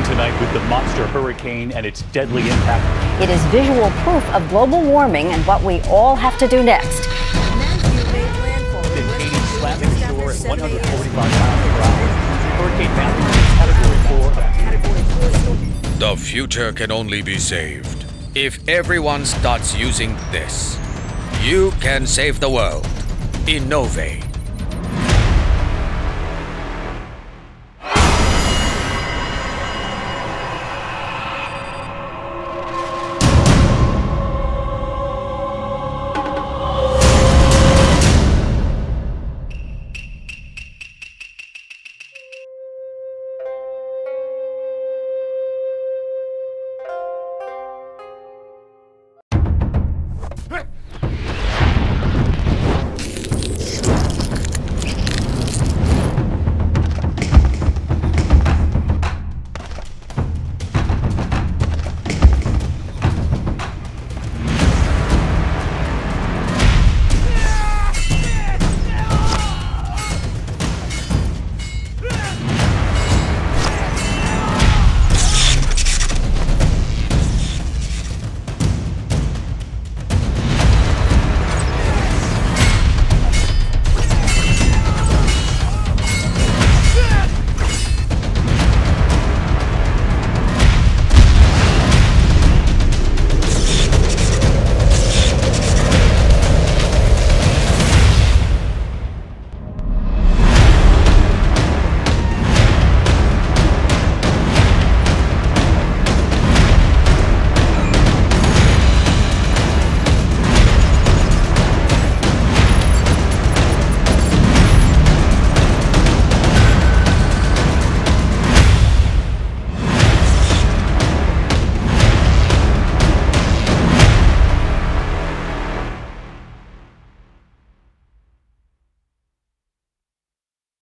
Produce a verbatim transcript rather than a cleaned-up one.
tonight with the monster hurricane and its deadly impact. It is visual proof of global warming and what we all have to do next. Then Haiti slamming shore at one hundred forty-five miles per hour. Hurricane Matthew is category four. The future can only be saved if everyone starts using this. You can save the world. Innovaire.